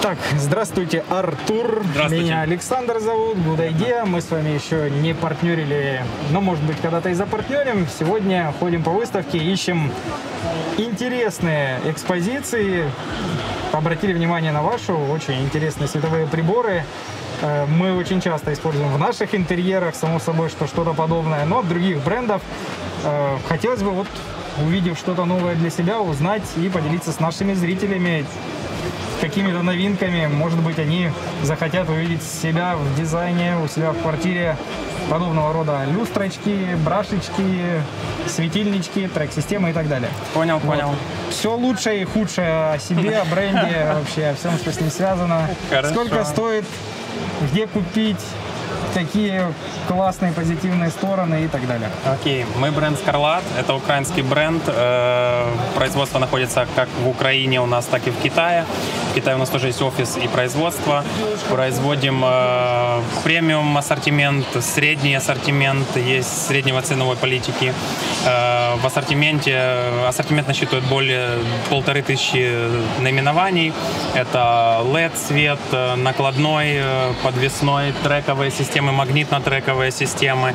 Так, здравствуйте, Артур. Здравствуйте. Меня Александр зовут, Гудайдея. Мы с вами еще не партнерили, но, может быть, когда-то и запартнерим. Сегодня ходим по выставке, ищем интересные экспозиции. Обратили внимание на вашу, очень интересные световые приборы. Мы очень часто используем в наших интерьерах, само собой, что что-то подобное, но от других брендов. Хотелось бы, вот, увидев что-то новое для себя, узнать и поделиться с нашими зрителями какими-то новинками. Может быть, они захотят увидеть себя в дизайне, у себя в квартире подобного рода люстрочки, брашечки, светильнички, трек-системы и так далее. Понял. Все лучшее и худшее о себе, о бренде, вообще о всем, что с ним связано. Хорошо. Сколько стоит, где купить, какие классные позитивные стороны и так далее. Окей, мы бренд Scarlett, это украинский бренд. Производство находится как в Украине у нас, так и в Китае. В Китае у нас тоже есть офис и производство. Производим премиум ассортимент, средний ассортимент, есть среднего ценовой политики. В ассортимент насчитывает более 1500 наименований. Это LED-свет, накладной, подвесной, трековые системы, магнитно-трековые системы.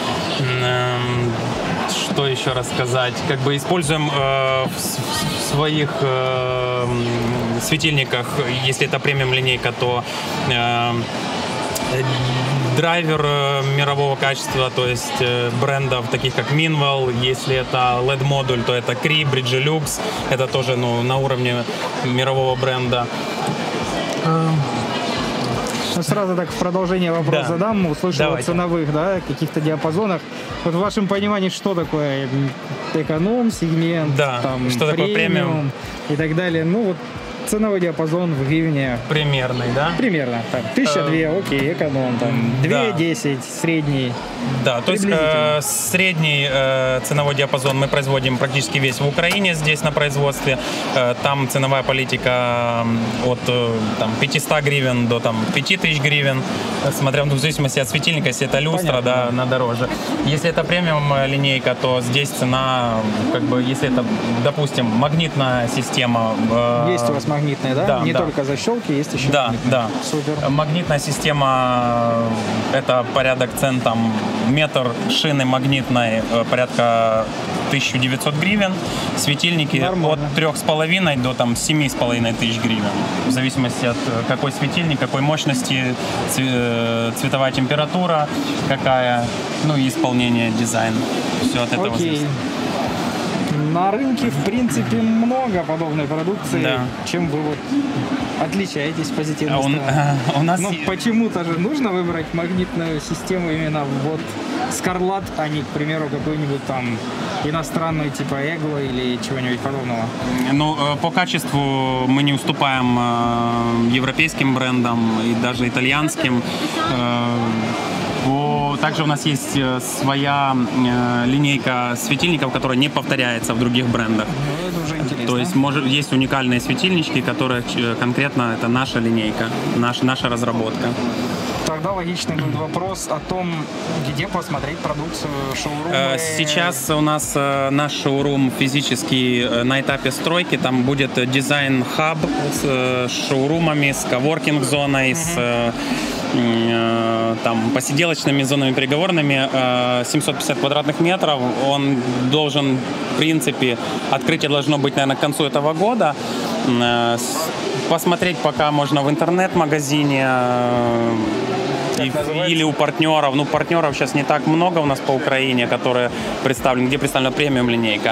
Что еще рассказать? Как бы используем в своих светильниках, если это премиум линейка, то драйвер мирового качества, то есть брендов таких как Minwell. Если это LED-модуль, то это Cree, Bridgelux. Это тоже на уровне мирового бренда. Сразу так в продолжение вопрос задам. Услышал о ценовых, каких-то диапазонах. Вот в вашем понимании, что такое эконом-сегмент, там, что такое премиум и так далее? Ну вот ценовой диапазон в гривне. Примерный, да? Примерно. Так, 1002, окей, эконом, там, 2-10, средний. Да, то есть средний ценовой диапазон мы производим практически весь в Украине, здесь на производстве. Там ценовая политика от 500 гривен до 5000 гривен, смотря в зависимости от светильника. Если это люстра, она дороже. Если это премиум линейка, то здесь цена, если это, допустим, магнитная система. Есть у вас магнитная, да? Не только защелки, есть еще магнитная. Да. Супер. Магнитная система, это порядок цен, метр шины магнитной порядка 1900 гривен. Светильники от 3,5 до 7,5 тысяч гривен. В зависимости от какой светильник, какой мощности, цветовая температура какая, и исполнение, дизайн. Все от этого зависит. На рынке, в принципе, много подобной продукции. Чем вы отличаетесь позитивно? У нас почему-то же нужно выбрать магнитную систему именно Scarlett, а не, к примеру, какую-нибудь иностранную типа Eglo или чего-нибудь подобного. По качеству мы не уступаем европейским брендам и даже итальянским. Также у нас есть своя линейка светильников, которая не повторяется в других брендах. Это уже интересно. То есть есть уникальные светильнички, которые конкретно это наша линейка, наша разработка. Тогда логичный будет вопрос о том, где посмотреть продукцию шоурума. Сейчас у нас наш шоурум физически на этапе стройки. Там будет дизайн-хаб с шоурумами, с коворкинг-зоной, с посиделочными зонами переговорными, 750 квадратных метров. Он должен, в принципе, открытие должно быть, наверное, к концу этого года. Посмотреть пока можно в интернет-магазине или у партнеров. Партнеров сейчас не так много у нас по Украине, где представлена премиум линейка.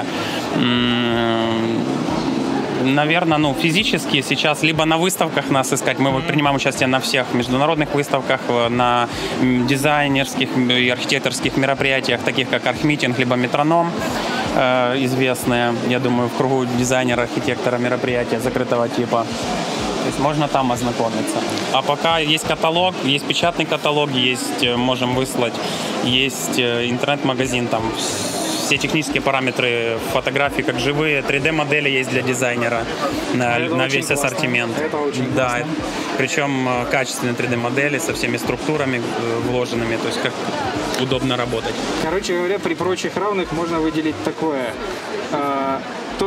Наверное, физически сейчас либо на выставках нас искать. Мы принимаем участие на всех международных выставках, на дизайнерских и архитекторских мероприятиях, таких как Архмитинг, либо Метроном, известные, я думаю, в кругу дизайнера, архитектора мероприятия закрытого типа. То есть можно там ознакомиться. А пока есть каталог, есть печатный каталог, можем выслать, есть интернет-магазин, все технические параметры фотографии как живые, 3D-модели есть для дизайнера на весь ассортимент. Это очень классно. Причем качественные 3D-модели со всеми структурами вложенными, то есть как удобно работать. Короче говоря, при прочих равных можно выделить такое.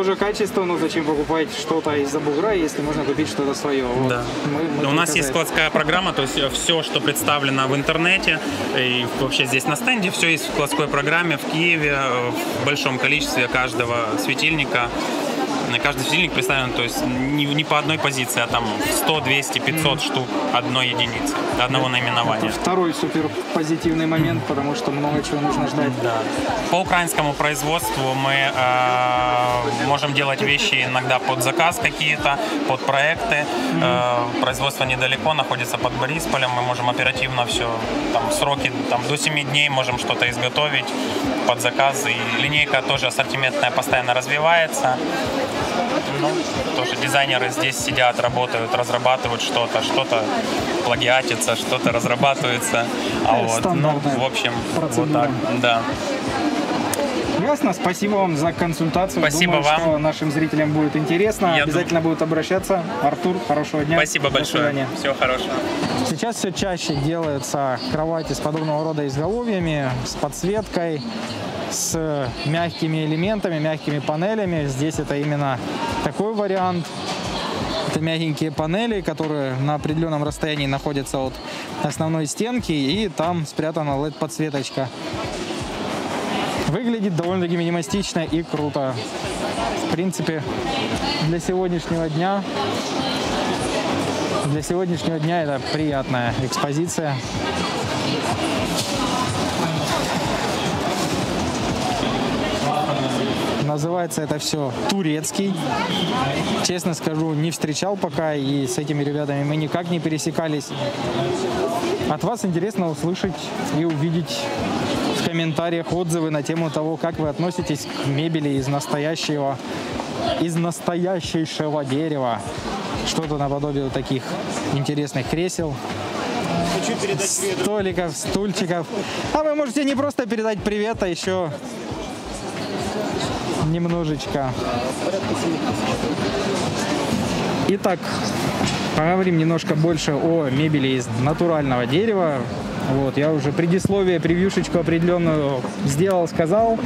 же качество, ну зачем покупать что-то из-за бугра, если можно купить что-то свое? Вот. Да. У нас есть складская программа, то есть все, что представлено в интернете и вообще здесь на стенде, все есть в складской программе в Киеве в большом количестве каждого светильника. Каждый светильник представлен, то есть не по одной позиции, а там 100, 200, 500 штук одной единицы, одного наименования. Это второй супер позитивный момент, потому что много чего нужно ждать. Да. По украинскому производству мы можем делать вещи иногда под заказ какие-то, под проекты. Производство недалеко, находится под Борисполем, мы можем оперативно все, там сроки там, до 7 дней можем что-то изготовить под заказ. И линейка тоже ассортиментная постоянно развивается. Ну, тоже дизайнеры здесь сидят, работают, разрабатывают что-то плагиатится, что-то разрабатывается. Ну, в общем, вот так, да. Ясно, спасибо вам за консультацию. Спасибо Думаю, вам. что нашим зрителям будет интересно. Обязательно будут обращаться. Артур, хорошего дня. Спасибо большое. Всего хорошего. Сейчас все чаще делаются кровати с подобного рода изголовьями, с подсветкой, с мягкими элементами, мягкими панелями. Здесь это именно такой вариант. Это мягенькие панели, которые на определенном расстоянии находятся от основной стенки, и там спрятана LED-подсветочка. Выглядит довольно-таки минималистично и круто. В принципе, для сегодняшнего дня это приятная экспозиция. Называется это все турецкий. Честно скажу, не встречал пока, и с этими ребятами мы никак не пересекались. От вас интересно услышать и увидеть в комментариях отзывы на тему того, как вы относитесь к мебели из настоящего дерева. Что-то наподобие таких интересных кресел, столиков, стульчиков. А вы можете не просто передать привет, а еще немножечко. Итак, поговорим немножко больше о мебели из натурального дерева. Вот, я уже предисловие, превьюшечку определенную сделал, сказал.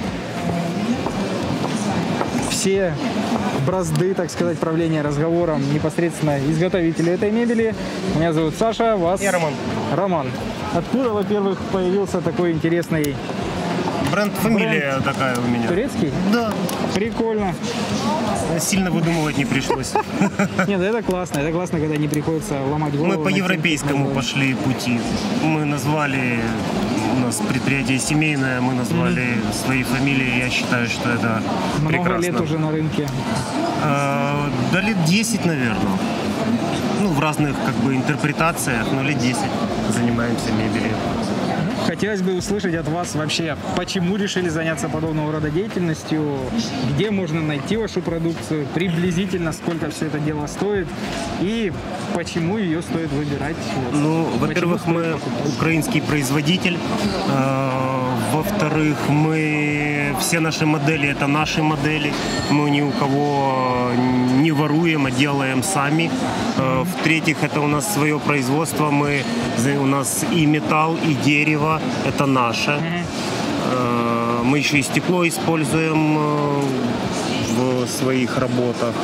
Все бразды, так сказать, правления разговором непосредственно изготовители этой мебели. Меня зовут Саша, вас... Я Роман. Роман. Откуда, во-первых, появился такой интересный... Фамилия такая у меня. Турецкий? Да. Прикольно. Сильно выдумывать не пришлось. Нет, это классно. Это классно, когда не приходится ломать голову. Мы по европейскому пошли пути. Мы назвали, у нас предприятие семейное, мы назвали свои фамилии. Я считаю, что это прекрасно. Много лет уже на рынке? Да лет 10, наверное. Ну, в разных как бы интерпретациях, но лет 10 занимаемся мебелью. Хотелось бы услышать от вас вообще, почему решили заняться подобного рода деятельностью, где можно найти вашу продукцию, приблизительно сколько все это дело стоит и почему ее стоит выбирать. Ну, во-первых, мы украинский производитель, во-вторых, все наши модели это наши модели, мы ни у кого не воруем, а делаем сами. В-третьих, это у нас свое производство, у нас и металл, и дерево, это наше. Мы еще и стекло используем в своих работах.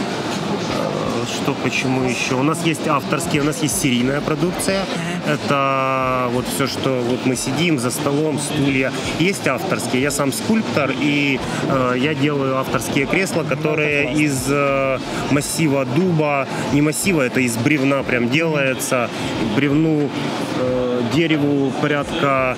Почему еще? У нас есть авторские, у нас есть серийная продукция. Это вот все, что вот мы сидим за столом, стулья. Есть авторские. Я сам скульптор, и я делаю авторские кресла, которые из массива дуба, не массива, это из бревна прям делается. Бревну, дереву порядка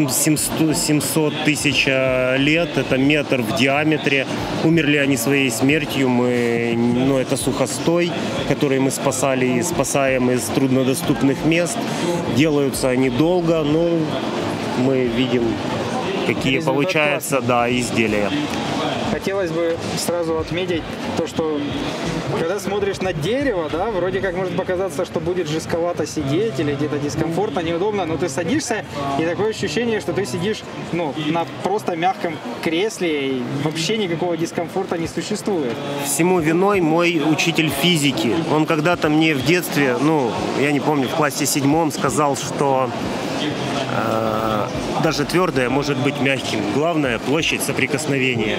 700 тысяч лет, это метр в диаметре. Умерли они своей смертью, это сухостой, который мы спасаем из труднодоступных мест. Делаются они долго, но мы видим, какие получаются изделия. Хотелось бы сразу отметить то, что когда смотришь на дерево, вроде как может показаться, что будет жестковато сидеть или где-то дискомфортно, неудобно, но ты садишься, и такое ощущение, что ты сидишь на просто мягком кресле, и вообще никакого дискомфорта не существует. Всему виной мой учитель физики. Он когда-то мне в детстве, я не помню, в классе 7 сказал, что даже твердое может быть мягким. Главное – площадь соприкосновения.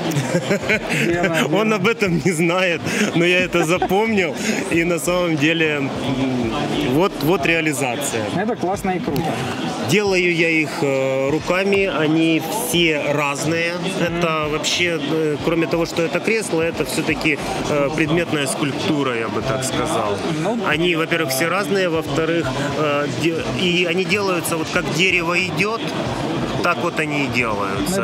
Он об этом не знает, но я это запомнил. И на самом деле вот реализация. Это классно и круто. Делаю я их руками, они все разные. Это вообще, кроме того, что это кресло, это все-таки предметная скульптура, я бы так сказал. Они, во-первых, все разные, во-вторых, и они делаются вот как дерево идет, так вот они и делаются.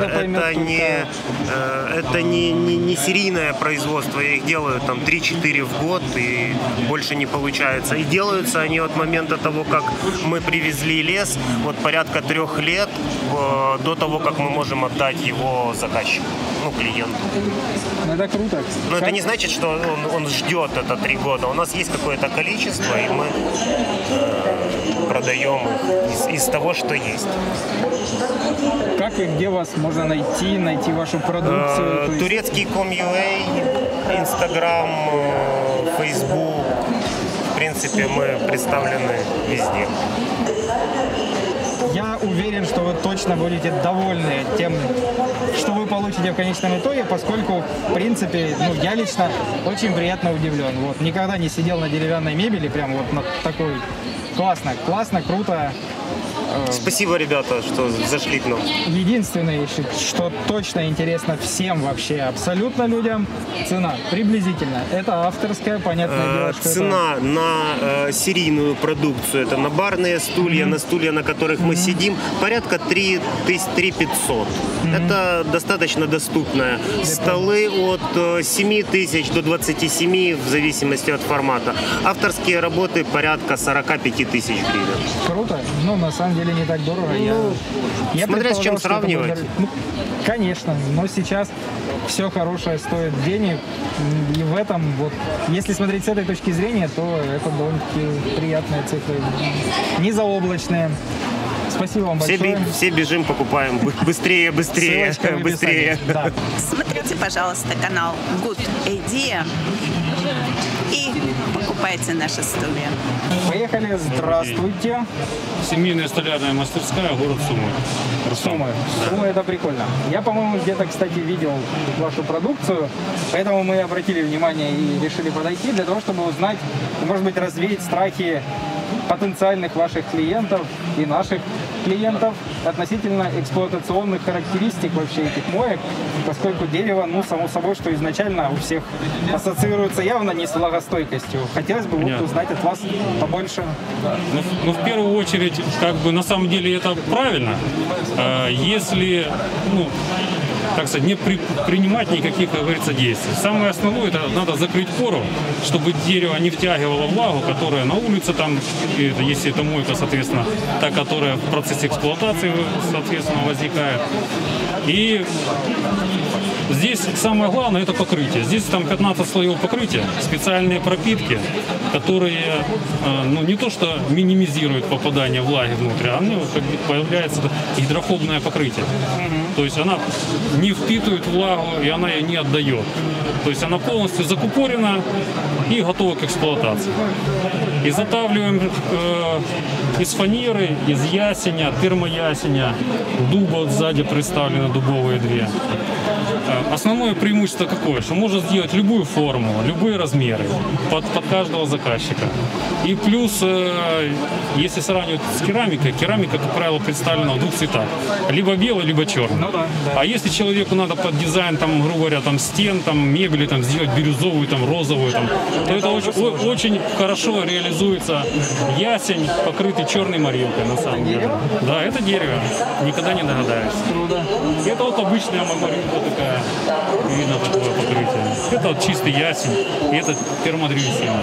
Это не серийное производство, я их делаю там 3-4 в год и больше не получается. И делаются они от момента того, как мы привезли лес, вот порядка 3 лет до того, как мы можем отдать его заказчику, клиенту. Это круто. Но это не значит, что он ждет это 3 года. У нас есть какое-то количество, и мы продаем их из того, что есть. Как и где вас можно найти вашу продукцию? Турецкий com.ua, Instagram, Facebook. В принципе, мы представлены везде. Я уверен, что вы точно будете довольны тем, что вы получите в конечном итоге, поскольку, в принципе, я лично очень приятно удивлен. Вот, никогда не сидел на деревянной мебели, прям вот на такой. Классно, круто. Спасибо, ребята, что зашли к нам. Единственное, что точно интересно всем вообще, абсолютно людям, цена приблизительно. Это авторская, понятное дело, что цена на серийную продукцию, это на барные стулья, на стулья, на которых мы сидим, порядка 3500. Это достаточно доступная. Столы от 7 тысяч до 27, в зависимости от формата. Авторские работы порядка 45 тысяч гривен. Круто. На самом деле не так дорого. Я смотря с чем сравнивать. Конечно, но сейчас все хорошее стоит денег. И в этом, если смотреть с этой точки зрения, то это довольно-таки приятные цифры. Не заоблачные. Спасибо вам большое. Все бежим, покупаем. Быстрее. Да. Смотрите, пожалуйста, канал Good Idea и покупайте наши стулья. Поехали. Здравствуйте. Семейная столярная мастерская, город Сумы. Сумы это прикольно. Я, по-моему, где-то, кстати, видел вашу продукцию, поэтому мы обратили внимание и решили подойти для того, чтобы узнать, может быть, развеять страхи потенциальных ваших клиентов и наших клиентов относительно эксплуатационных характеристик вообще этих моек, поскольку дерево, само собой, что изначально у всех ассоциируется явно не с влагостойкостью. Хотелось бы узнать от вас побольше. В первую очередь, на самом деле это правильно, если, так сказать, не принимать никаких, как говорится, действий. Самое основное, это надо закрыть пору, чтобы дерево не втягивало влагу, которая на улице, если это мойка, соответственно, та, которая в процессе эксплуатации, соответственно, возникает. И здесь самое главное – это покрытие. Здесь 15 слоев покрытия, специальные пропитки, которые не то что минимизируют попадание влаги внутрь, а появляется гидрофобное покрытие. То есть она не впитывает влагу и она ее не отдает. То есть она полностью закупорена и готова к эксплуатации. Изготавливаем из фанеры, из ясеня, термоясеня, дуба сзади представлены дубовые 2. Основное преимущество какое? Что можно сделать любую форму, любые размеры под каждого заказчика. И плюс, если сравнивать с керамикой, керамика, как правило, представлена в 2 цветах. Либо белый, либо черный. А если человеку надо под дизайн, грубо говоря, стен, мебели, сделать бирюзовую, розовую, то это очень хорошо реализуется ясень, покрытый черной морилкой, на самом деле. Да, это дерево. Никогда не догадаешься. Это обычная морилка такая. Видно такое покрытие. Это чистый ясень, и это термодревесина.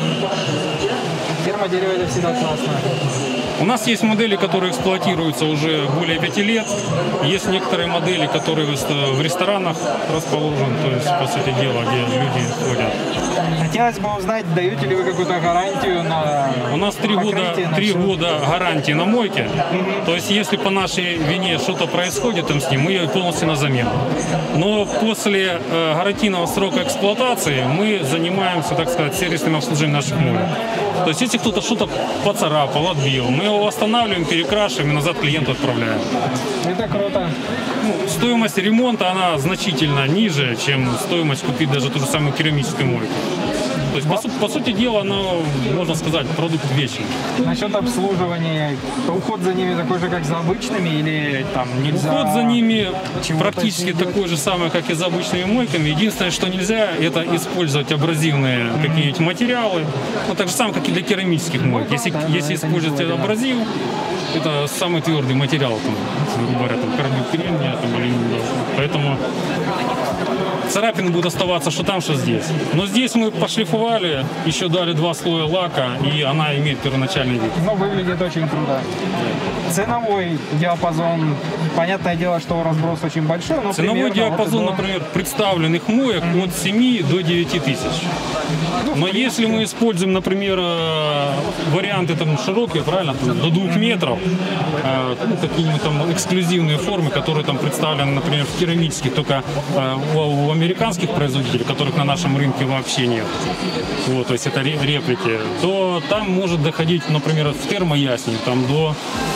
Термодерево это всегда классно. У нас есть модели, которые эксплуатируются уже более 5 лет. Есть некоторые модели, которые в ресторанах расположены, то есть, по сути дела, где люди ходят. Хотелось бы узнать, даете ли вы какую-то гарантию на У нас 3 года гарантии на мойке. То есть, если по нашей вине что-то происходит с ним, мы ее полностью на замену. Но после гарантийного срока эксплуатации мы занимаемся, так сказать, сервисным обслуживанием наших моек. То есть, если кто-то что-то поцарапал, отбил, мы его восстанавливаем, перекрашиваем и назад клиенту отправляем. Это круто. Стоимость ремонта, она значительно ниже, чем стоимость купить даже ту же самую керамическую мойку. То есть, по сути дела, оно, можно сказать, продукт вечный. Насчет обслуживания, уход за ними такой же, как за обычными, или там нельзя? Уход за ними чего-то практически сделать? такой же самый, как и за обычными мойками. Единственное, что нельзя, это использовать абразивные какие-нибудь материалы. Ну, так же самое, как и для керамических моек. Если это использовать не будет, да. абразив, это самый твердый материал, там, грубо говоря, там, карбюкрин, там, алюминий. Поэтому царапины будут оставаться что там, что здесь. Но здесь мы пошлифовали, еще дали 2 слоя лака, и она имеет первоначальный вид. Но выглядит очень круто. Ценовой диапазон, понятное дело, что разброс очень большой, но Ценовой примерно диапазон, вот например, представленных моек от 7 до 9 тысяч. Но если мы используем, например, варианты там широкие, правильно, там, до 2 метров, ну, какие-нибудь там эксклюзивные формы, которые там представлены, например, в керамических, только у американских производителей, которых на нашем рынке вообще нет, вот, то есть это реплики, то там может доходить, например, в термоясень, там до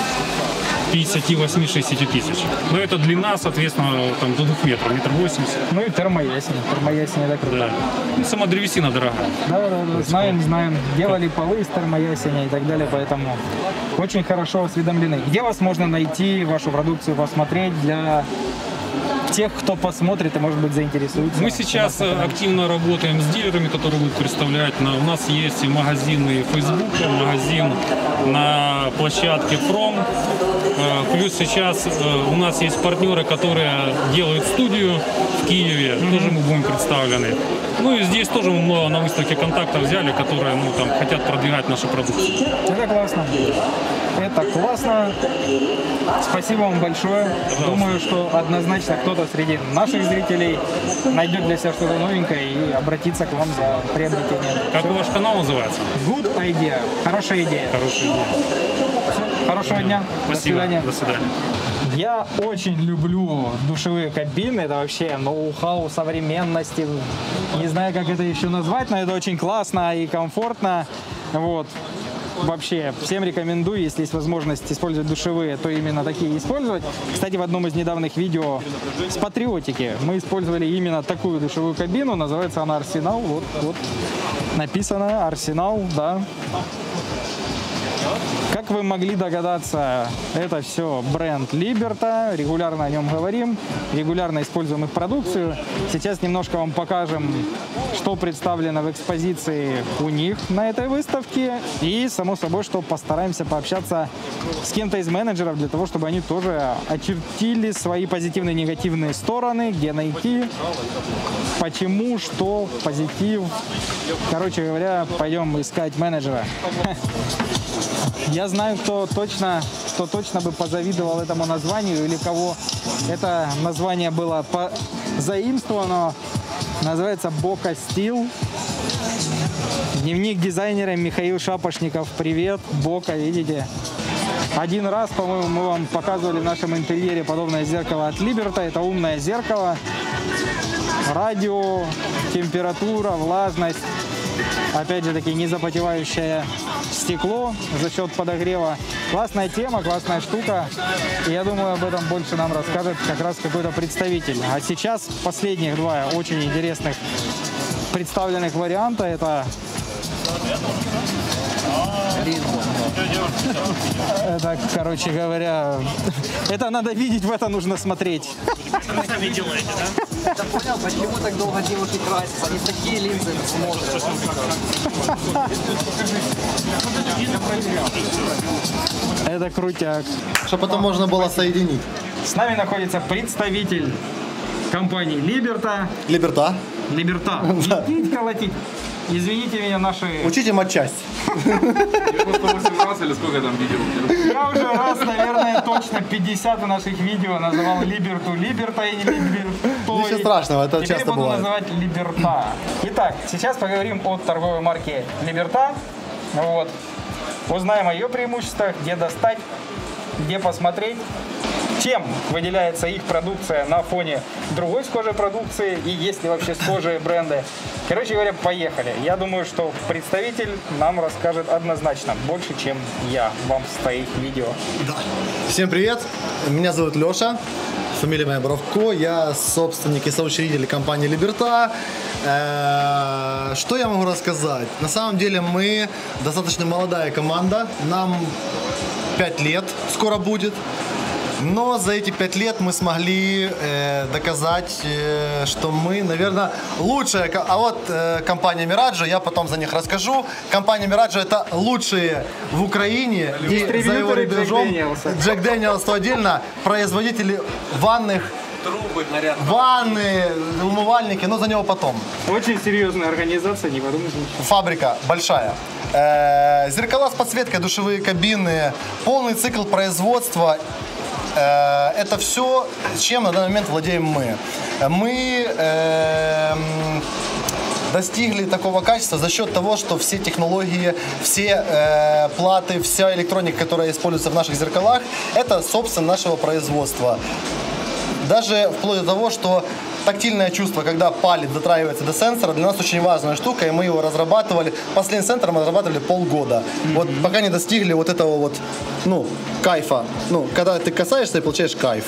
58-60 тысяч. Но это длина, соответственно, там, до 2 метров, 1,80 м. Ну и термоясень. Термоясень это круто. Да. Ну, сама древесина дорогая. Да, знаем. Делали полы из термоясеня и так далее, поэтому очень хорошо осведомлены. Где вас можно найти, вашу продукцию посмотреть для тех, кто посмотрит и, может быть, заинтересуется? Мы сейчас активно работаем с дилерами, которые будут представлять. У нас есть магазины Facebook, магазин на площадке From. Плюс сейчас у нас есть партнеры, которые делают студию в Киеве. Тоже мы будем представлены. Ну и здесь тоже мы много на выставке контактов взяли, которые там хотят продвигать нашу продукцию. Это классно. Это классно. Спасибо вам большое. Пожалуйста. Думаю, что однозначно кто-то среди наших зрителей найдет для себя что-то новенькое и обратится к вам за приобретением. Как ваш канал называется? Good idea. Хорошая идея. Хорошая идея. Хорошего дня. Спасибо. До свидания. До свидания. Я очень люблю душевые кабины. Это вообще ноу-хау современности. Не знаю, как это еще назвать, но это очень классно и комфортно. Вот. Вообще, всем рекомендую, если есть возможность использовать душевые, то именно такие использовать. Кстати, в одном из недавних видео с Патриотики мы использовали именно такую душевую кабину. Называется она Арсенал. Вот написано Арсенал, да. Как вы могли догадаться, это все бренд Liberta, регулярно о нем говорим, регулярно используем их продукцию. Сейчас немножко вам покажем, что представлено в экспозиции у них на этой выставке. И, само собой, что постараемся пообщаться с кем-то из менеджеров для того, чтобы они тоже очертили свои позитивные и негативные стороны, где найти, почему, что, позитив. Короче говоря, пойдем искать менеджера. Я знаю, кто точно бы позавидовал этому названию или кого это название было заимствовано. Называется Бока Стил. Дневник дизайнера Михаил Шапошников. Привет, Бока, видите? Один раз, по-моему, мы вам показывали в нашем интерьере подобное зеркало от Liberta. Это умное зеркало. Радио, температура, влажность. Опять же таки, не запотевающее стекло за счет подогрева. Классная тема, классная штука. И я думаю, об этом больше нам расскажет как раз какой-то представитель. А сейчас последних 2 очень интересных представленных варианта. Это короче говоря, это надо видеть, в это нужно смотреть. Сами делаете, да? Я понял, почему так долго девушки красятся. Они такие линзы смотрят. Это крутяк. Чтобы потом можно было соединить. С нами находится представитель компании Liberta. Liberta. Идите колотить. Извините меня, наши... Учите матчасть. Я просто 8 раз или сколько я там видел? Я уже раз, наверное, точно 50 в наших видео называл Liberta и не Liberta. Ничего страшного, это часто Теперь буду бывает. называть Liberta. Итак, сейчас поговорим о торговой марке Liberta. Вот. Узнаем о ее преимуществах, где достать, где посмотреть. Чем выделяется их продукция на фоне другой схожей продукции и есть ли вообще схожие бренды. Короче говоря, поехали. Я думаю, что представитель нам расскажет однозначно больше, чем я вам в своих видео. Да. Всем привет, меня зовут Леша, фамилия моя Боровко, я собственник и соучредитель компании Liberta. Что я могу рассказать? На самом деле мы достаточно молодая команда, нам 5 лет скоро будет. Но за эти 5 лет мы смогли доказать, что мы, наверное, лучшая. А вот компания Miraggio, я потом за них расскажу. Компания Miraggio это лучшие в Украине. И за его рубежом Джек Дэниелс отдельно. Производители ванных. Трубы, наряд. Ванны, умывальники, но за него потом. Очень серьезная организация, не подумайте ничего. Фабрика большая. Зеркала с подсветкой, душевые кабины, полный цикл производства. Это все, чем на данный момент владеем мы. Мы достигли такого качества за счет того, что все технологии, все платы, вся электроника, которая используется в наших зеркалах, это собственно нашего производства. Даже вплоть до того, что тактильное чувство, когда палец дотрагивается до сенсора, для нас очень важная штука, и мы его разрабатывали. Последний сенсор мы разрабатывали полгода. Вот пока не достигли вот этого вот, кайфа. Когда ты касаешься и получаешь кайф.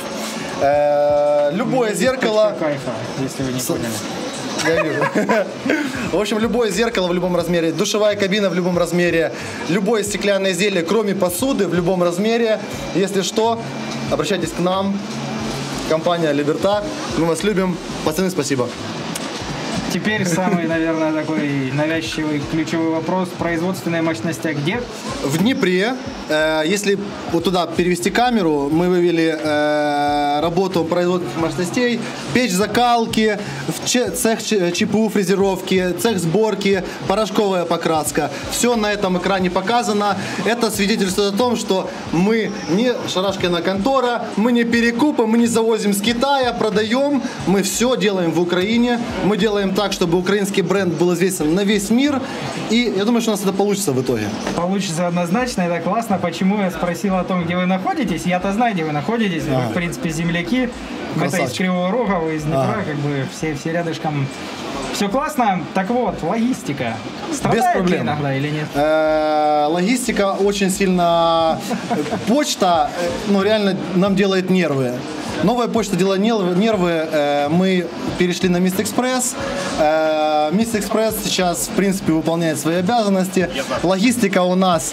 Любое зеркало... Кайфа, если вы не поняли. Я вижу. В общем, любое зеркало в любом размере, душевая кабина в любом размере, любое стеклянное изделие, кроме посуды, в любом размере. Если что, обращайтесь к нам. Компания Liberta. Мы вас любим. Пацаны, спасибо. Теперь самый, наверное, такой навязчивый ключевой вопрос. Производственные мощности где? В Днепре. Если вот туда перевести камеру, мы вывели работу производственных мощностей, печь закалки, цех ЧПУ фрезеровки, цех сборки, порошковая покраска. Все на этом экране показано. Это свидетельствует о том, что мы не шарашкина контора, мы не перекупы, мы не завозим с Китая, продаем. Мы все делаем в Украине. Мы делаем так, чтобы украинский бренд был известен на весь мир. И я думаю, что у нас это получится в итоге. Получится однозначно, это классно. Почему я спросил о том, где вы находитесь? Я-то знаю, где вы находитесь. Вы, в принципе, земляки. Мы-то из Кривого Рога, вы из Днепра, как бы все рядышком. Все классно. Так вот, логистика. Страдает ли иногда или нет? Логистика очень сильно... Почта, реально нам делает нервы. Новая почта делает нервы. Мы перешли на Мист Экспресс. Мист Экспресс сейчас, в принципе, выполняет свои обязанности. Логистика у нас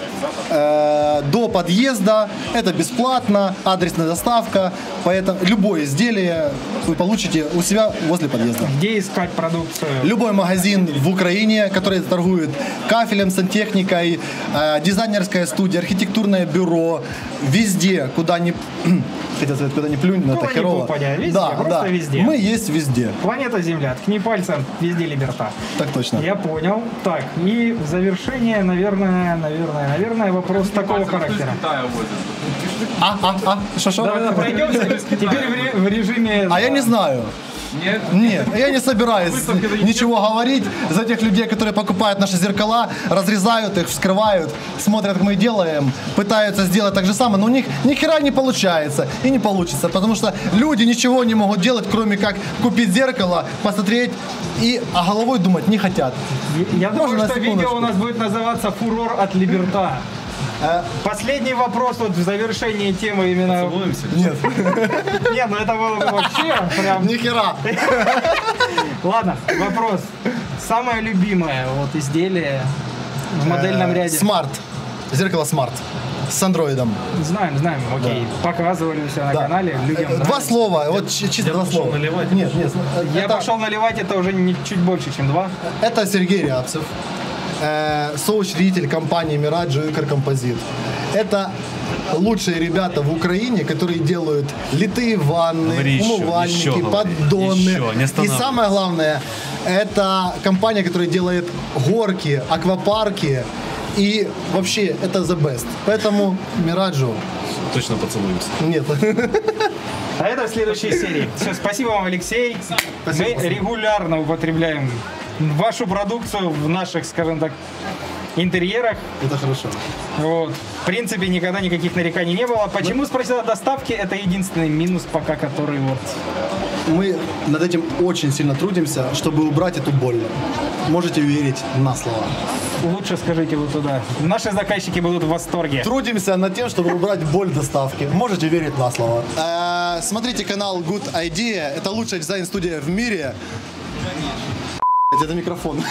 до подъезда. Это бесплатно. Адресная доставка. Поэтому любое изделие вы получите у себя возле подъезда. Где искать продукцию? Любой магазин в Украине, который торгует кафелем, сантехникой, дизайнерская студия, архитектурное бюро. Везде, куда ни... Хотел сказать, куда ни плюнь, но это херово. Везде, просто везде. Мы есть везде. Планета Земля, ткни пальцем, везде Liberta. Так точно. Я понял. Так, и в завершение, наверное, вопрос такого характера. Что? Да, пройдемся. Теперь в режиме... А я не знаю. Нет, я не собираюсь ничего говорить за тех людей, которые покупают наши зеркала, разрезают их, вскрывают, смотрят, как мы делаем, пытаются сделать так же самое, но у них ни хера не получается и не получится, потому что люди ничего не могут делать, кроме как купить зеркало, посмотреть, а головой думать не хотят. Я думаю, что видео у нас будет называться «Фурор от Liberta». Последний вопрос вот в завершении темы именно... Целуемся? Нет. Нет, это было бы вообще прям... Ни хера. Ладно, вопрос. Самое любимое изделие в модельном ряде? Смарт. Зеркало Смарт. С андроидом. Знаем, окей. Да. Показывали все на канале, людям Два слова, чисто два слова. Наливать? Нет. Я пошел наливать, это уже чуть больше, чем 2. Это Сергей Рябцев, соучредитель компании Miraggio Икркомпозит. Это лучшие ребята в Украине, которые делают литые ванны, умывальники, поддоны. И самое главное, это компания, которая делает горки, аквапарки. И вообще, это the best. Поэтому Miraggio. Точно поцелуемся. Нет. А это в следующей серии. Все, спасибо вам, Алексей. Мы регулярно употребляем вашу продукцию в наших, скажем так, интерьерах. Это хорошо. Вот. В принципе, никогда никаких нареканий не было. Почему, спросил о доставке, это единственный минус пока, который вот... Мы над этим очень сильно трудимся, чтобы убрать эту боль. Можете верить на слово. Лучше скажите вот туда. Наши заказчики будут в восторге. Трудимся над тем, чтобы убрать боль доставки. Можете верить на слово. Смотрите канал Good Idea. Это лучшая дизайн-студия в мире. Это микрофон.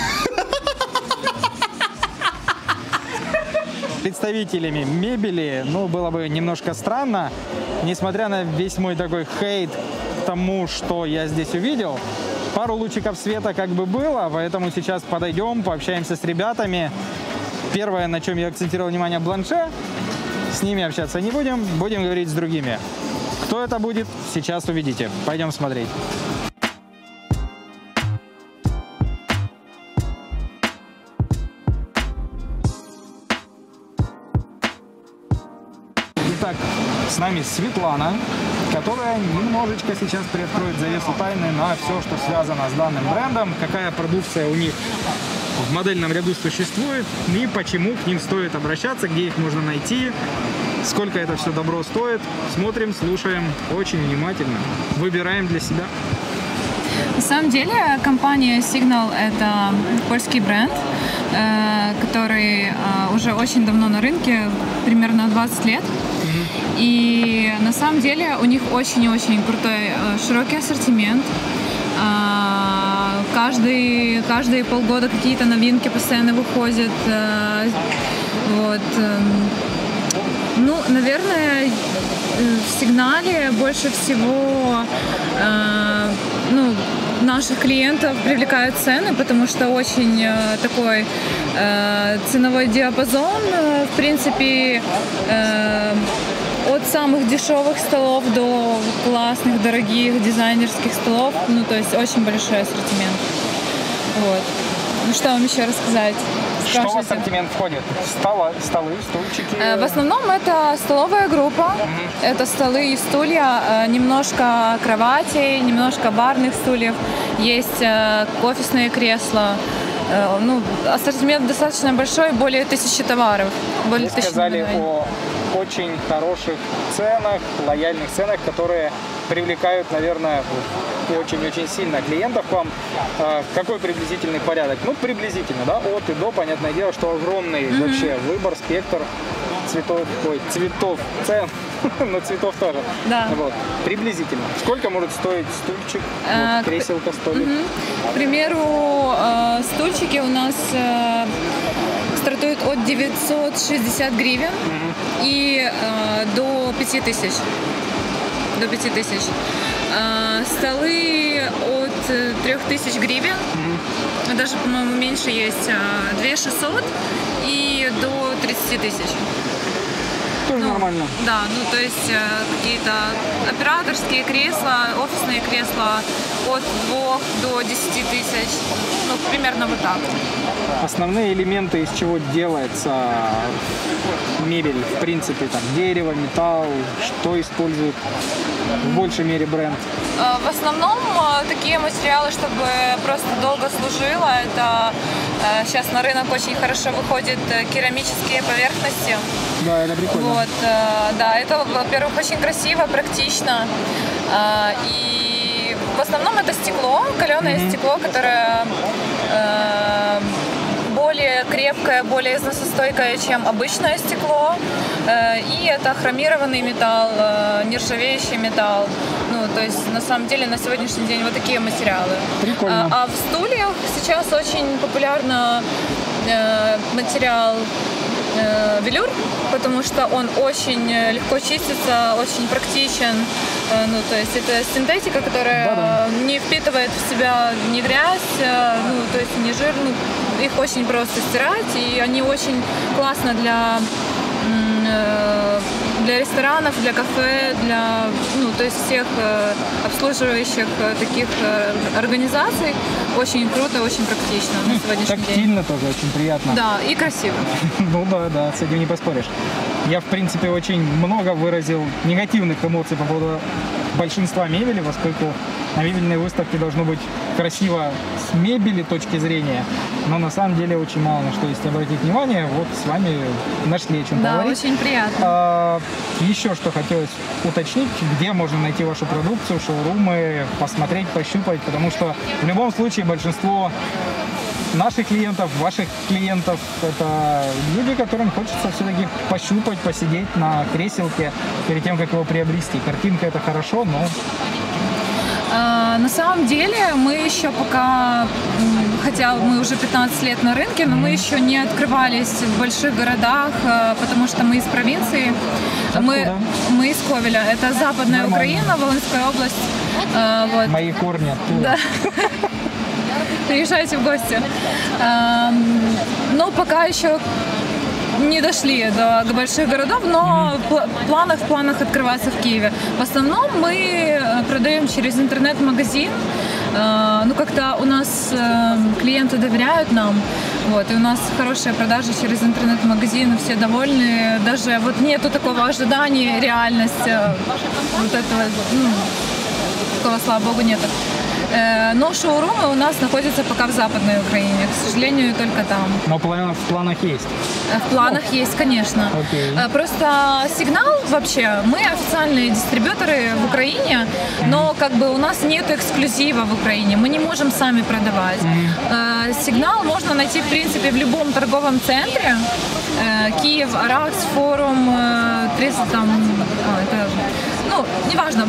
Представителями мебели, ну, было бы немножко странно, несмотря на весь мой такой хейт к тому, что я здесь увидел. Пару лучиков света как бы было, поэтому сейчас подойдем, пообщаемся с ребятами. Первое, на чем я акцентировал внимание, бланше. С ними общаться не будем, будем говорить с другими. Кто это будет, сейчас увидите. Пойдем смотреть. Итак, с нами Светлана, которая немножечко сейчас приоткроет завесу тайны на все, что связано с данным брендом, какая продукция у них в модельном ряду существует и почему к ним стоит обращаться, где их можно найти, сколько это все добро стоит. Смотрим, слушаем очень внимательно, выбираем для себя. На самом деле компания Signal – это польский бренд, который уже очень давно на рынке, примерно 20 лет. И на самом деле у них очень-очень крутой широкий ассортимент. Каждые полгода какие-то новинки постоянно выходят. Вот. Ну, наверное, в Сигнале больше всего наших клиентов привлекают цены, потому что очень такой ценовой диапазон, в принципе, от самых дешевых столов до классных, дорогих дизайнерских столов. Ну, то есть очень большой ассортимент. Вот. Ну, что вам еще рассказать? Что в ассортимент входит? Столы, стульчики? В основном это столовая группа. Это столы и стулья, немножко кроватей, немножко барных стульев. Есть офисные кресла. Ну, ассортимент достаточно большой, более 1000 товаров. Вы сказали о очень хороших ценах, лояльных ценах, которые привлекают, наверное, очень-очень сильно клиентов к вам. Какой приблизительный порядок? Ну, приблизительно, да, от и до, понятное дело, что огромный вообще выбор, спектр цветов, цен, но цветов тоже. Да. Вот. Приблизительно. Сколько может стоить стульчик, креселка, столик? К примеру, стульчики у нас стартуют от 960 гривен и до 5000. До 5000. Столы от 3000 гривен, даже, по-моему, меньше есть, 2600 и до 30 000. Тоже нормально. Да, ну то есть какие-то операторские кресла, офисные кресла от 2 до 10 000, ну примерно вот так. Основные элементы, из чего делается мебель, в принципе, там дерево, металл, что использует в большей мере бренд? В основном такие материалы, чтобы просто долго служило. Это сейчас на рынок очень хорошо выходят керамические поверхности. Да, это прикольно. Вот, да, это, во-первых, очень красиво, практично. И в основном это стекло, каленое стекло, которое более крепкое, более износостойкое, чем обычное стекло. И это хромированный металл, нержавеющий металл. Ну, то есть, на самом деле, на сегодняшний день вот такие материалы. Прикольно. А в стульях сейчас очень популярно материал велюр, потому что он очень легко чистится, очень практичен. Ну, то есть это синтетика, которая не впитывает в себя ни грязь, ну, то есть ни жир. Ну, их очень просто стирать, и они очень классно для ресторанов, для кафе, для, ну, то есть всех обслуживающих таких организаций. Очень круто, очень практично на сегодняшний день. Тактильно тоже очень приятно. Да, и красиво. Ну да, с этим не поспоришь. Я, в принципе, очень много выразил негативных эмоций по поводу большинства мебели, поскольку на мебельной выставке должно быть красиво с мебели точки зрения. но на самом деле очень мало на что есть обратить внимание. Вот с вами нашли о чем поговорить. Да, очень приятно. Еще что хотелось уточнить, где можно найти вашу продукцию, шоурумы, посмотреть, пощупать, потому что в любом случае большинство наших клиентов, ваших клиентов, это люди, которым хочется все-таки пощупать, посидеть на креселке перед тем, как его приобрести. Картинка — это хорошо, но... На самом деле мы еще пока, хотя мы уже 15 лет на рынке, но мы еще не открывались в больших городах, потому что мы из провинции. Мы из Ковеля. Это западная Украина, Волынская область. Вот. Мои корни оттуда. Да. Приезжайте в гости. Но пока еще не дошли до больших городов, но в планах открываться в Киеве. В основном мы продаем через интернет-магазин. Ну, как-то у нас клиенты доверяют нам, вот, и у нас хорошие продажи через интернет-магазин, все довольны. Даже вот нету такого ожидания, реальности вот этого, ну, такого, слава богу, нету. Но шоурумы у нас находятся пока в Западной Украине, к сожалению, только там. Но в планах есть? В планах есть, конечно. Okay. Просто Сигнал вообще, мы официальные дистрибьюторы в Украине, но как бы у нас нет эксклюзива в Украине, мы не можем сами продавать. Сигнал можно найти, в принципе, в любом торговом центре. Киев, Аракс, Форум, 300 там, ну, неважно,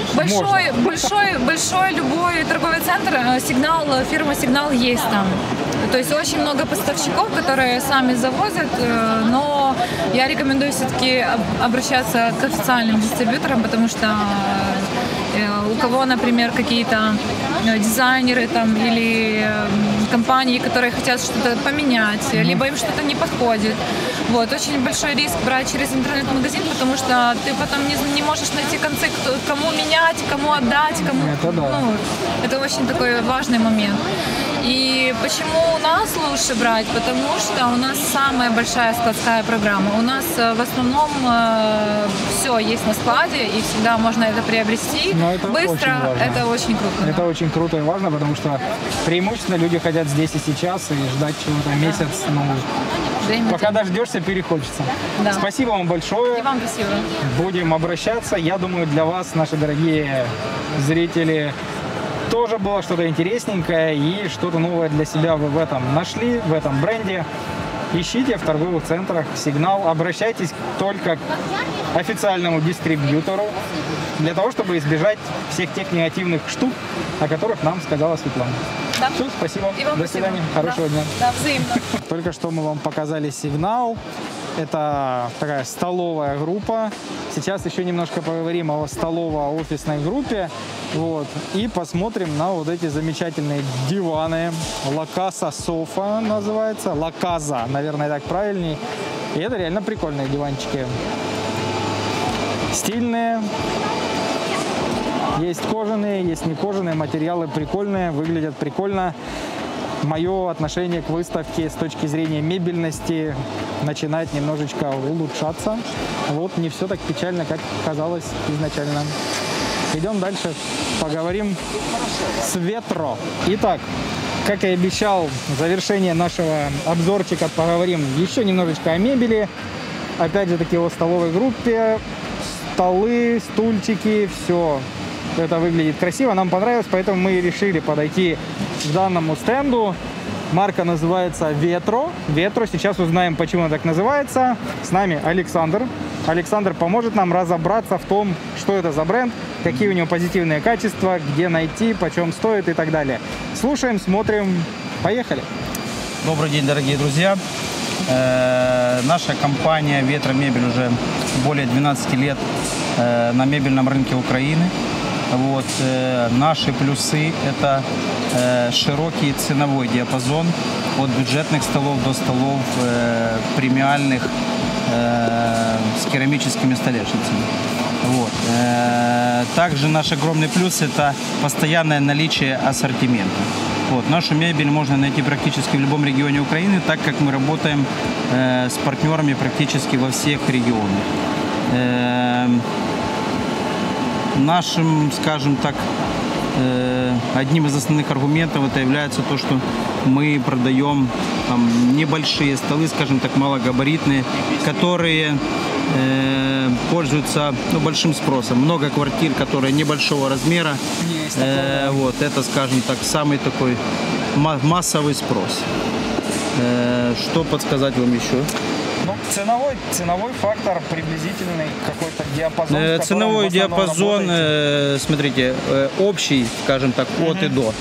большой любой торговый центр, Сигнал, фирма Сигнал есть там. То есть очень много поставщиков, которые сами завозят, но я рекомендую все-таки обращаться к официальным дистрибьюторам, потому что у кого, например, какие-то дизайнеры там или компании, которые хотят что-то поменять, либо им что-то не подходит. Вот. Очень большой риск брать через интернет-магазин, потому что ты потом не можешь найти концы, кому менять, кому отдать, кому... Это да. Ну, это очень такой важный момент. И почему у нас лучше брать? Потому что у нас самая большая складская программа. У нас в основном все есть на складе, и всегда можно это приобрести это быстро. Это очень круто. Это очень круто и важно, потому что преимущественно люди хотят здесь и сейчас, и ждать чего-то месяц. Ну, пока дождешься, перехочется. Да. Спасибо вам большое. И вам спасибо. Будем обращаться. Я думаю, для вас, наши дорогие зрители, тоже было что-то интересненькое и что-то новое для себя вы в этом нашли, в этом бренде. Ищите в торговых центрах Сигнал, обращайтесь только к официальному дистрибьютору для того, чтобы избежать всех тех негативных штук, о которых нам сказала Светлана. Да. Все, спасибо. И вам До свидания. Хорошего дня. Да, взаимно. Только что мы вам показали Сигнал. Это такая столовая группа. Сейчас еще немножко поговорим о столово-офисной группе. Вот. И посмотрим на вот эти замечательные диваны. La Casa Sofa называется. La Casa, наверное, так правильней. И это реально прикольные диванчики. Стильные. Есть кожаные, есть не кожаные. Материалы прикольные, выглядят прикольно. Мое отношение к выставке с точки зрения мебельности начинает немножечко улучшаться. Вот не все так печально, как казалось изначально. Идем дальше, поговорим с Ветро. Итак, как и обещал, в завершение нашего обзорчика поговорим еще немножечко о мебели. Опять же таки о столовой группе. Столы, стульчики, все это выглядит красиво, нам понравилось, поэтому мы решили подойти к данному стенду. Марка называется Ветро. Ветро. Сейчас узнаем, почему она так называется. С нами Александр. Александр поможет нам разобраться в том, что это за бренд, какие у него позитивные качества, где найти, почем стоит и так далее. Слушаем, смотрим. Поехали. Добрый день, дорогие друзья. Наша компания Ветро Мебель уже более 12 лет на мебельном рынке Украины. Вот, наши плюсы – это широкий ценовой диапазон от бюджетных столов до столов премиальных с керамическими столешницами. Вот. Также наш огромный плюс – это постоянное наличие ассортимента. Вот. Нашу мебель можно найти практически в любом регионе Украины, так как мы работаем с партнерами практически во всех регионах. Нашим, скажем так, одним из основных аргументов это является то, что мы продаем там небольшие столы, скажем так, малогабаритные, которые пользуются большим спросом. Много квартир, которые небольшого размера. Вот, это, скажем так, самый такой массовый спрос. Что подсказать вам еще? Ну, ценовой фактор приблизительный, какой-то диапазон. Ценовой диапазон, смотрите, общий, скажем так, от и до.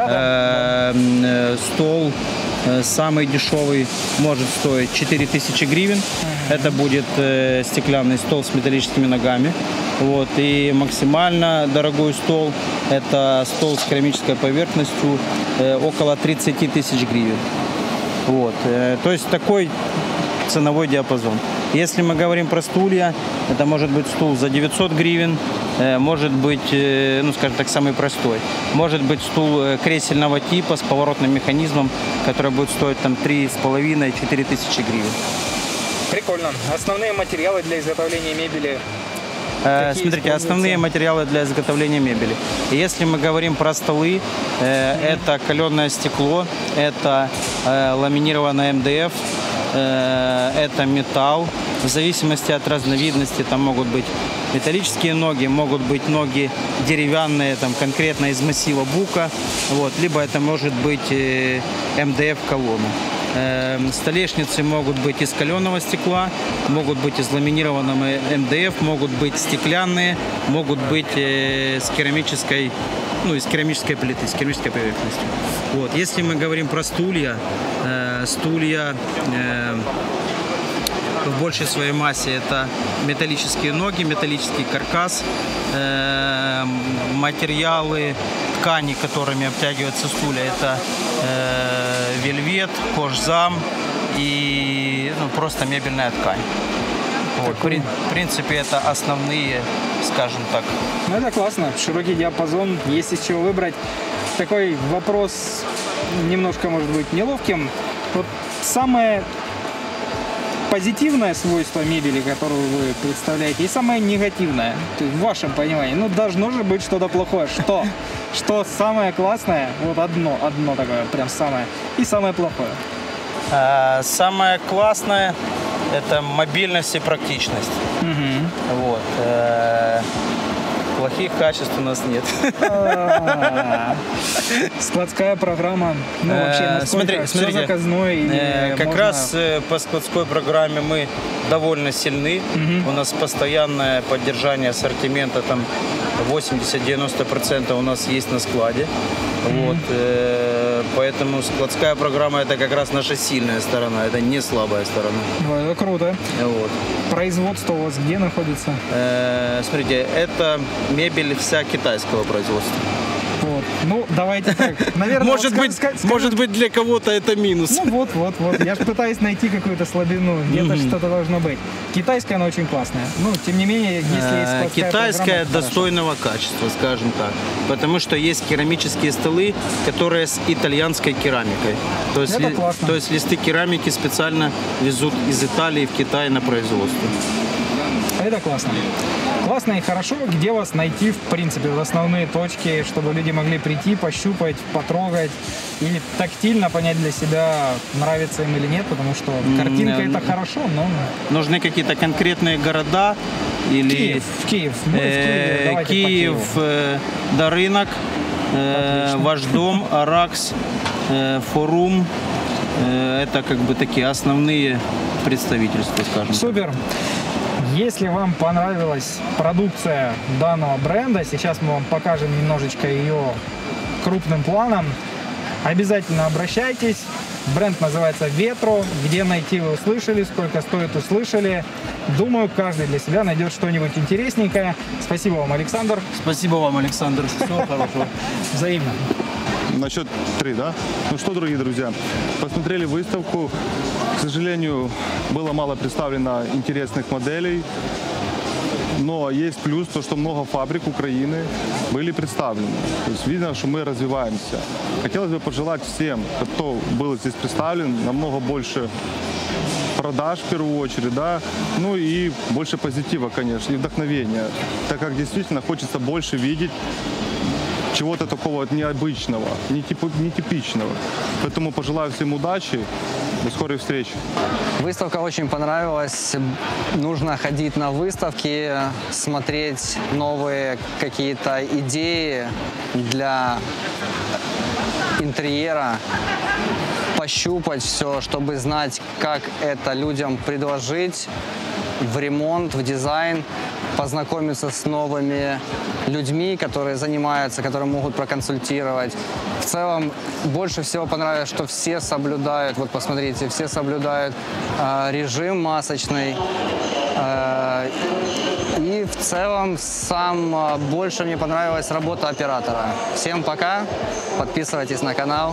Стол самый дешевый может стоить 4000 гривен. Это будет стеклянный стол с металлическими ногами. Вот. И максимально дорогой стол – это стол с керамической поверхностью около 30 тысяч гривен. Вот. То есть такой ценовой диапазон. Если мы говорим про стулья, это может быть стул за 900 гривен, может быть, ну, скажем так, самый простой. Может быть стул кресельного типа с поворотным механизмом, который будет стоить там 3,5-4 тысячи гривен. Прикольно. Основные материалы для изготовления мебели? Смотрите, основные материалы для изготовления мебели. Если мы говорим про столы, это каленое стекло, это ламинированное МДФ, это металл. В зависимости от разновидности, там могут быть металлические ноги, могут быть ноги деревянные, там конкретно из массива бука, вот, либо это может быть МДФ-колонна. Столешницы могут быть из каленого стекла, могут быть из ламинированного МДФ, могут быть стеклянные, могут быть из керамической, ну, из керамической плиты, с керамической поверхностью. Вот. Если мы говорим про стулья, в большей своей массе это металлические ноги, металлический каркас, материалы, ткани, которыми обтягиваются стулья, это вельвет, кожзам и просто мебельная ткань. Вот. В принципе, это основные, скажем так. Ну, это классно. Широкий диапазон, есть из чего выбрать. Такой вопрос немножко, может быть, неловким. Вот самое позитивное свойство мебели, которую вы представляете, и самое негативное, то есть в вашем понимании, ну, должно же быть что-то плохое. Что? Что самое классное? Вот одно такое, прям самое. И самое плохое. Самое классное – это мобильность и практичность. Вот. Плохих качеств у нас нет. Складская программа, ну, вообще, насколько все заказное. Как раз по складской программе мы довольно сильны. У нас постоянное поддержание ассортимента, там 80-90% у нас есть на складе. Вот. Поэтому складская программа – это как раз наша сильная сторона, это не слабая сторона. Это круто. Вот. Производство у вас где находится? Смотрите, это мебель вся китайского производства. Вот. Ну, давайте так. Наверное, может быть, для кого-то это минус. Ну, вот. Я же пытаюсь найти какую-то слабину. Где-то что-то должно быть. Китайская, она очень классная. Ну, тем не менее, если есть китайская достойного качества, скажем так. Потому что есть керамические столы, которые с итальянской керамикой. То есть листы керамики специально везут из Италии в Китай на производство. Это классно. Классно и хорошо. Где вас найти, в принципе, в основные точки, чтобы люди могли прийти, пощупать, потрогать и тактильно понять для себя, нравится им или нет, потому что картинка это хорошо, но... Нужны какие-то конкретные города или... Киев. Киев, да, рынок, ваш дом, Аракс, Форум. Это как бы такие основные представительства, скажем. Супер. Если вам понравилась продукция данного бренда, сейчас мы вам покажем немножечко ее крупным планом, обязательно обращайтесь. Бренд называется Ветро. Где найти, вы услышали, сколько стоит, услышали. Думаю, каждый для себя найдет что-нибудь интересненькое. Спасибо вам, Александр. Спасибо вам, Александр. Всего хорошего. Взаимно. На счет 3, да? Ну что, дорогие друзья, посмотрели выставку. К сожалению, было мало представлено интересных моделей. Но есть плюс, то, что много фабрик Украины были представлены. То есть видно, что мы развиваемся. Хотелось бы пожелать всем, кто был здесь представлен, намного больше продаж в первую очередь, да, ну и больше позитива, конечно, и вдохновения, так как действительно хочется больше видеть, чего-то такого необычного, нетипичного. Поэтому пожелаю всем удачи, до скорой встречи. Выставка очень понравилась. Нужно ходить на выставки, смотреть новые какие-то идеи для интерьера, пощупать все, чтобы знать, как это людям предложить в ремонт, в дизайн, познакомиться с новыми людьми, которые занимаются, которые могут проконсультировать. В целом, больше всего понравилось, что все соблюдают, вот посмотрите, все соблюдают режим масочный. И в целом, больше мне понравилась работа оператора. Всем пока, подписывайтесь на канал.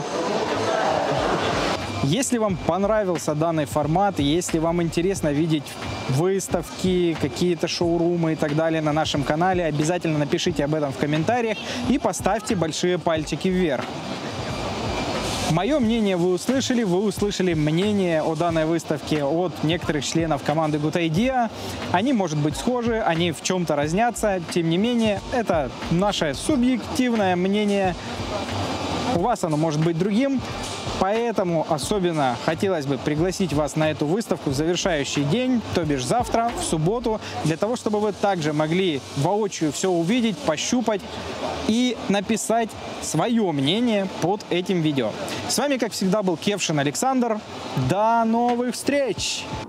Если вам понравился данный формат, если вам интересно видеть выставки, какие-то шоурумы и так далее на нашем канале, обязательно напишите об этом в комментариях и поставьте большие пальчики вверх. Мое мнение вы услышали мнение о данной выставке от некоторых членов команды Good Idea. Они, может быть, схожи, они в чем-то разнятся, тем не менее, это наше субъективное мнение. У вас оно может быть другим. Поэтому особенно хотелось бы пригласить вас на эту выставку в завершающий день, то бишь завтра, в субботу, для того, чтобы вы также могли воочию все увидеть, пощупать и написать свое мнение под этим видео. С вами, как всегда, был Кевшин Александр. До новых встреч!